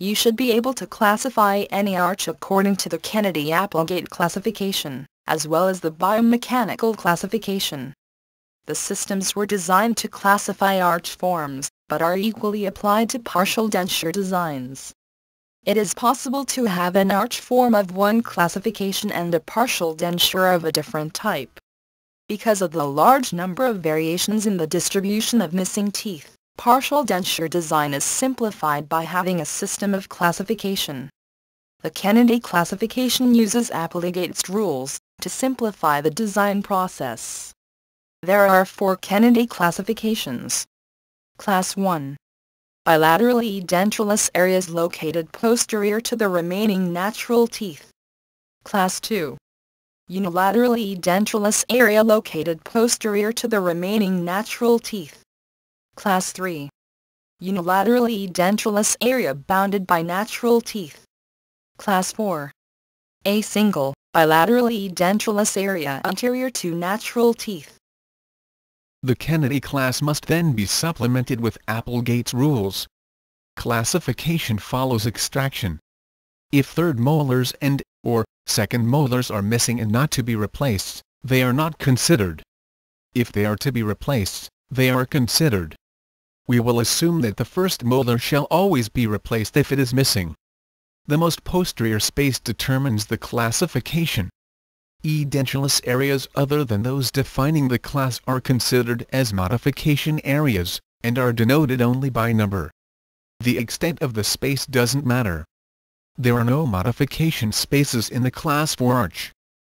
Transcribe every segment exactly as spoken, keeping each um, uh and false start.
you should be able to classify any arch according to the Kennedy-Applegate classification, as well as the biomechanical classification. The systems were designed to classify arch forms, but are equally applied to partial denture designs. It is possible to have an arch form of one classification and a partial denture of a different type. Because of the large number of variations in the distribution of missing teeth, partial denture design is simplified by having a system of classification. The Kennedy classification uses Applegate's rules to simplify the design process. There are four Kennedy classifications. Class one. Bilaterally edentulous areas located posterior to the remaining natural teeth. Class two. Unilaterally edentulous area located posterior to the remaining natural teeth. Class three. Unilaterally edentulous area bounded by natural teeth. Class four. A single, bilaterally edentulous area anterior to natural teeth. The Kennedy class must then be supplemented with Applegate's rules. Classification follows extraction. If third molars and, or, second molars are missing and not to be replaced, they are not considered. If they are to be replaced, they are considered. We will assume that the first molar shall always be replaced if it is missing. The most posterior space determines the classification. Edentulous areas other than those defining the class are considered as modification areas, and are denoted only by number. The extent of the space doesn't matter. There are no modification spaces in the class for arch.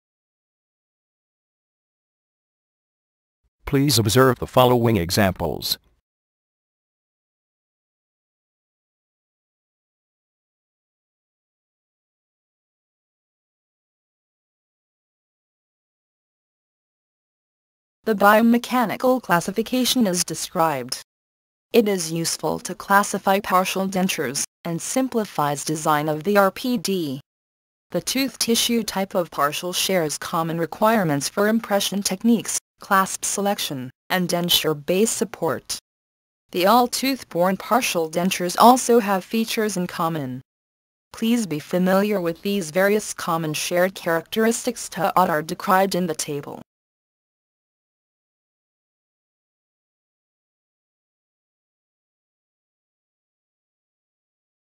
Please observe the following examples. The biomechanical classification is described. It is useful to classify partial dentures, and simplifies design of the R P D. The tooth tissue type of partial shares common requirements for impression techniques, clasp selection, and denture base support. The all tooth-borne partial dentures also have features in common. Please be familiar with these various common shared characteristics that are described in the table.